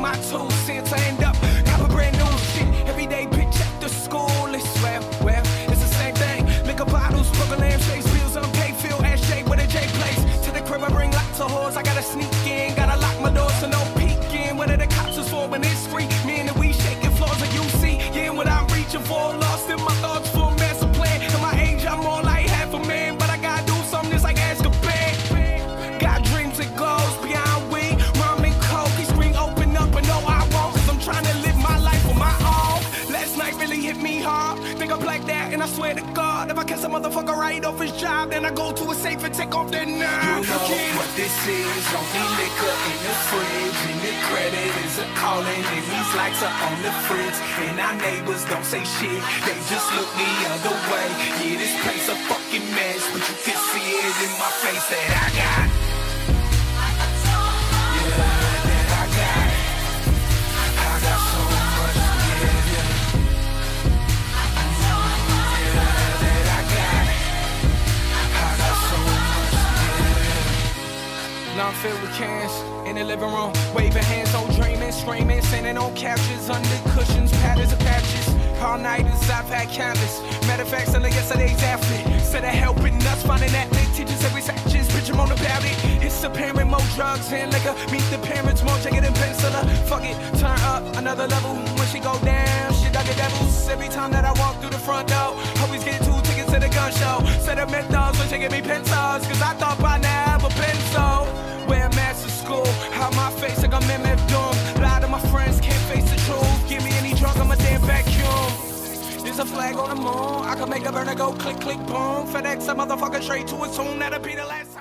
my 2 cents. I end up cop a brand new shit every day. Bitch at the school. It's well, it's the same thing. Liquor bottles, burger lamb, chase bills, unpaid field, ashtray with a J place. To the crib I bring lots of whores. I gotta sneak in, gotta lock my door so no peeking. What are the cops is for when it's free? Me and the weed shaking floors of UC. Yeah, what I'm reaching for, lost in my thoughts for a master plan. At my age, I'm more like half a man, but I gotta do something that's like Azkaban. Got dreams and goals beyond weed, rum and coke. These screen open up, but no, I won't, cause I'm trying to live my life on my own. Last night really hit me hard. Think I'm like that, and I swear to God, if I catch a motherfucker right off his job, then I go to a safe and take off that knife. You know what this is, only liquor in the fridge, and the credit is a calling, and these lights are on the fridge, and our neighbors don't say shit, they just look the other way. Yeah, this place a fucking mess, but you can see it in my face that I got. Yeah, that I got. I got so much, yeah. Now I'm filled with cans in the living room, waving hands, on dreaming, screaming, sitting on couches, under cushions, patterns of patches. All nighters, I've had countless. Matter of fact, selling yesterday's outfit. Instead of helping us, finding athlete, teachers every sections, bitch, I'm on about it. It's a parent, more drugs and liquor. Meet the parents, more jacket and penciler. Fuck it, turn up another level. When she go down, she dug the devils. Every time that I walk through the front door, always get 2 tickets to the gun show. Set up mentals when she give me pencils, cause I thought by now I've been so. Wear masks to school, how my face like I'm MF Doom. A lot of my friends can't face the truth. Give me any drug, I'm a damn vacuum. There's a flag on the moon, I can make a burner go click, click, boom. FedEx a motherfucker straight to a tune, that'll be the last.